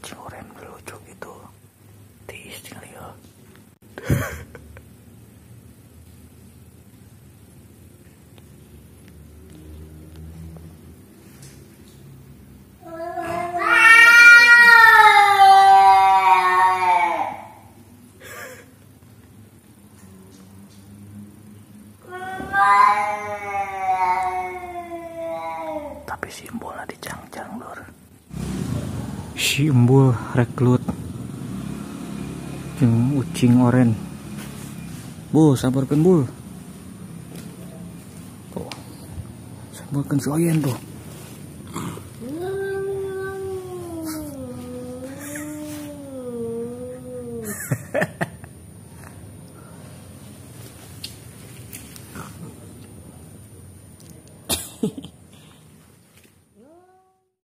kucing oranye lucu gitu. Tiis tinggal ya. Tapi simbolnya dicang-cang lor. Simbol rekrut jeung ucing oren. Bu, sabarkeun Bu. Tuh. Sabarkeun si Oyen tuh.